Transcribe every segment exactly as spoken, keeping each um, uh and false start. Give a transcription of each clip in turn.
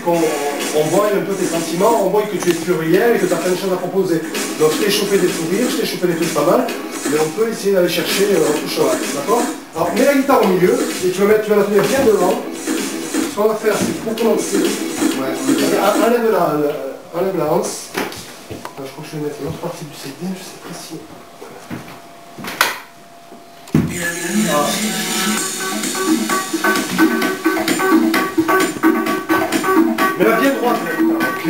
qu'on on voit un peu tes sentiments, on voit que tu es pluriel et que tu as plein de choses à proposer. Donc je t'ai chopé des sourires, je t'ai chopé des trucs pas mal, mais on peut essayer d'aller chercher euh, autre chose, d'accord? Alors mets la guitare au milieu, et tu vas, mettre, tu vas la tenir bien devant. Ce qu'on va faire, c'est pour commencer, ouais, enlève la, la, enlève la hanse. Je crois que je vais mettre l'autre partie du C D, je sais pas si... Ah. Mets-la bien droite, ok.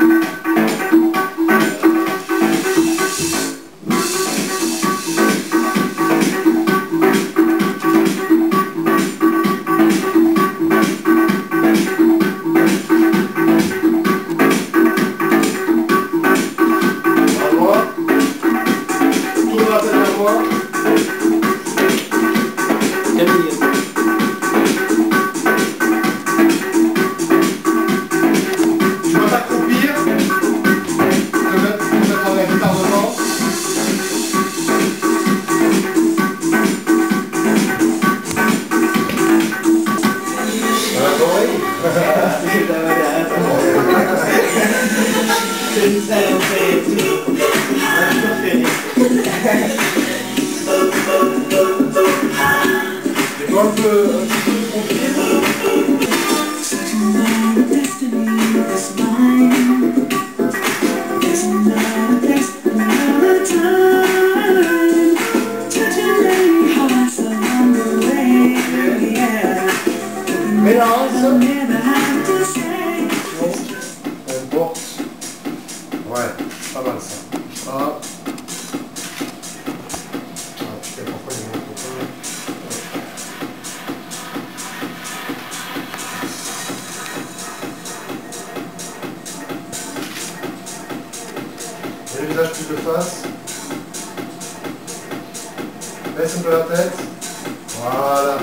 Ouais, pas mal ça. Ah. Et le visage plus de face. Baisse un peu la tête. Voilà.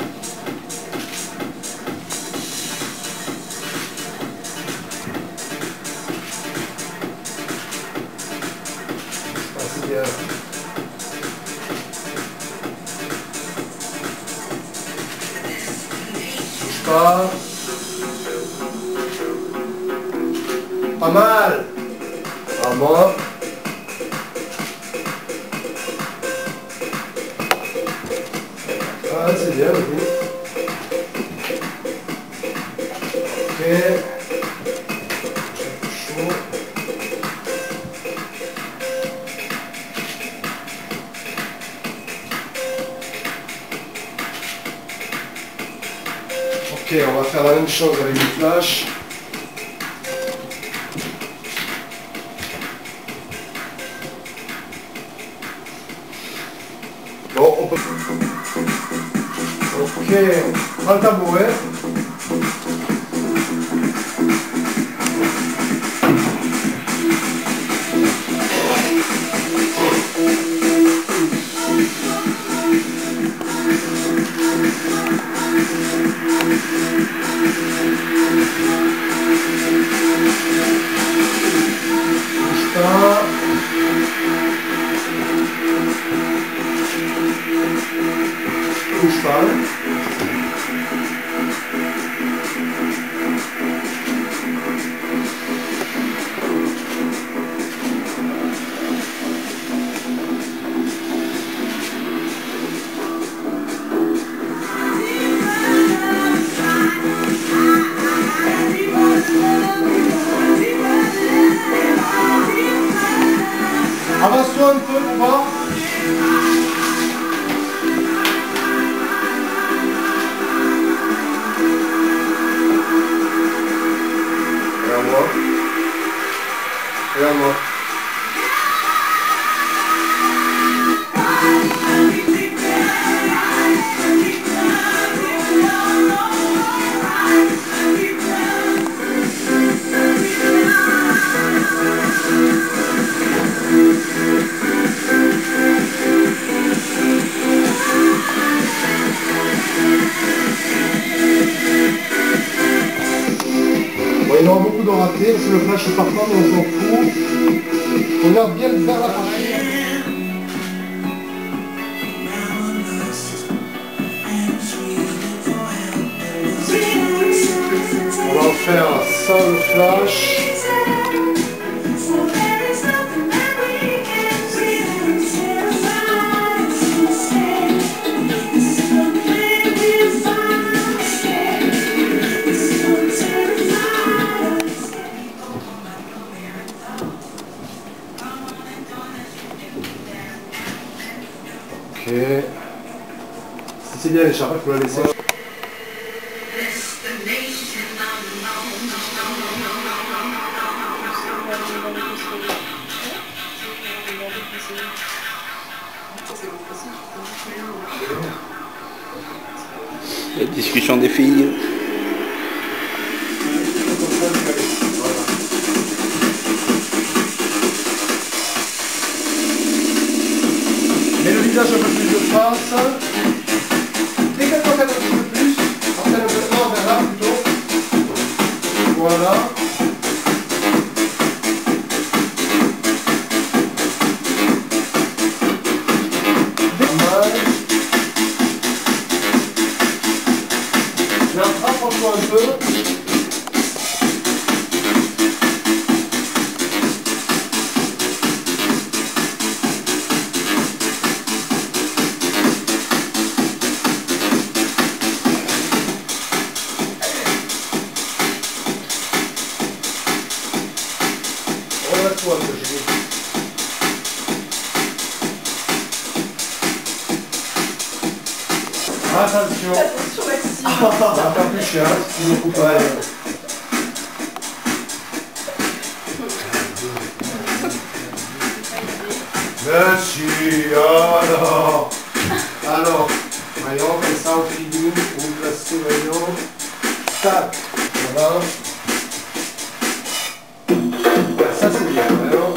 Bien. Bouge pas. Pas mal. À moi. Ah, c'est bien, oui. Ok. Chaud. Ok, on va faire la même chose avec le flash. Bon, on peut... Ok, on prend le tabouret. Bouge pas. Avance-toi un peu pour voir. Regarde-moi. Regarde-moi. Il y aura beaucoup de ratés, parce que le flash est partant, mais on s'en fout. On regarde bien vers la partie. On va faire sans le flash. Ok. Si c'est bien l'écharpe, il faut la laisser. La discussion des filles. Mets le visage un peu plus de face. Décale-toi un petit peu plus. Après le vêtement vers là plutôt. Voilà. Là, rapproche-toi un peu. Relâche-toi un peu, j'ai dit. Attention. Attention Maxime. Ah, ça va faire plus cher, si tu ne coupes pas. Merci, alors. Alors, voyons, comme ça on finit, on place, voyons. Tac, voilà. Voilà, ça c'est bien, alors.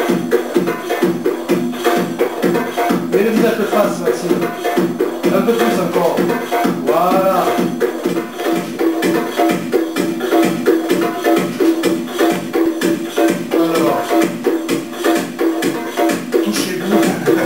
Mets le visage de face, Maxime. Un peu plus encore. Voilà. Alors. Touchez-vous.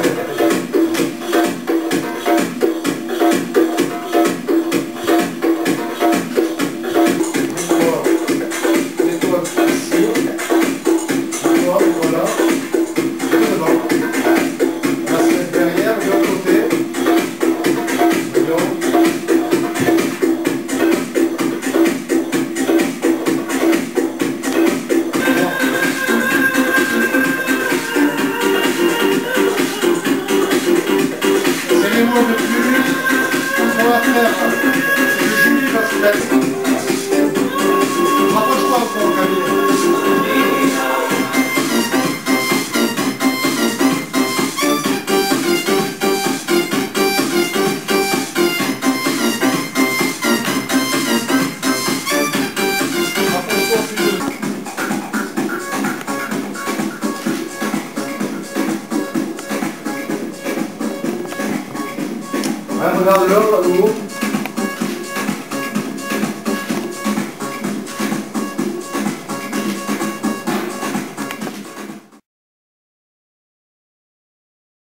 Mets-toi un peu ici. Mets-toi, voilà. Devant. On va se mettre derrière, de l'autre côté. Un peu plus, ce qu'on va faire, c'est que Julie va se mettre. Rapproche-toi encore, Camille. Rapproche-toi plus. Ouais, regarde l'autre à nouveau.